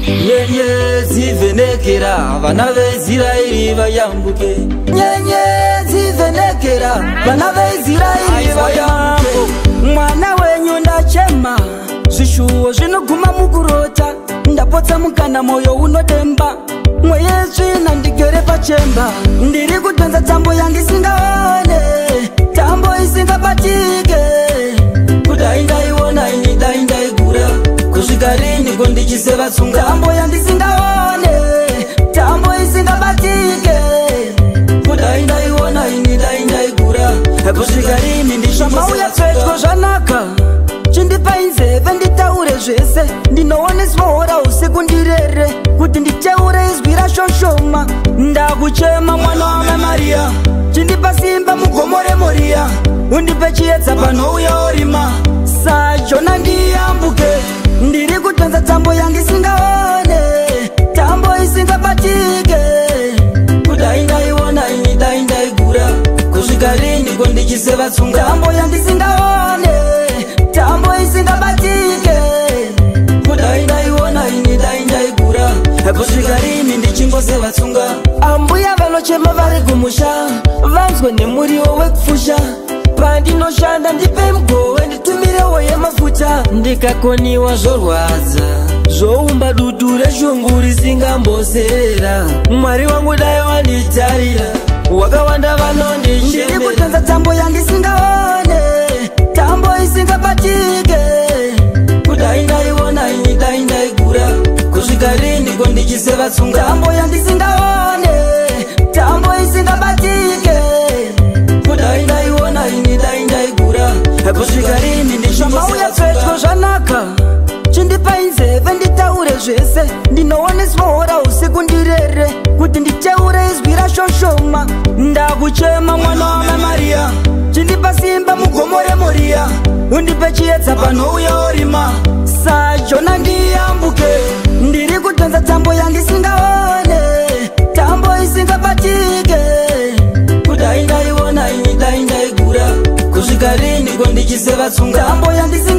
Nyenyezi venekera vana veIsraeri vayambuke. Nyenyezi venekera vana veIsraeri vayambuke. Mwana wenyu ndachema, zvishuwo zvinoguma mukurota. Ndapotsa mukana moyo unotemba, mweyezvina ndigere pachemba. Ndiri kudhanza tambo yandisingaone, tambo isingabatike. Kudai ndaiona ini dai ndaigura, kusvika riniko ndichiseva tsunga. Tambo yandisingaone, tambo isingabatike. Kudai ndaiona ini dai ndaigura, kusvika rini ndichiseva tsunga. Zvanaka chindipa inzeve nditaure zvese, ndinooneswa usiku ndirere kuti nditeure izwi rashoshoma. Ndakuchema mwana waMariya, chindipa simba mugomore Moria. Undipe chiedza panouya orima, sajona ndiyambuke. Ndiri kudhanza tambo yandisingaone, tambo isingabatike. Kudai ndaiona ini dai ndaigura, kusvika riniko ndichiseva tsunga. Tambo yandisingaone, tambo isingabatike. Kudai ndaiona ini dai ndaigura, kusvika rini ndichingoseva tsunga. Ambuya vanochema vari kumusha, vanzwe nemuriwo wekufusha. Pandinoshanda ndipe mgowe, nditumirewo yemafuta. Ndikakoniwa zvorwadza, zvoumba dutu reshungu risingambosera. Mwari wangu dai wanditarira, wakawanda vanondichemera. Ndiri kudhanza tambo yandisingaone, tambo isingabatike. Kudai ndaiona ini dai ndaigura, kusvika riniko ndichiseva tsunga. Tambo yandisingaone, tambo isingabatike. Kudai ndaiona ini dai ndaigura, kusvika rini ndichiseva tsunga. Zvanaka chindipa inzeve nditaure zvese, ndinooneswa usiku ndirere kuti nditeure izwi rashoshoma. Ndakuchema mwana waMariya, chindipa simba mugomore Moria. Undipe chiedza panouya orima, sajona ndiyambuke. Ndiri kudhanza tambo yandisingaone, tambo isingabatike. Kudai ndaiona ini dai ndaigura, kusvika riniko ndichiseva tsunga. Tambo yandisingaone.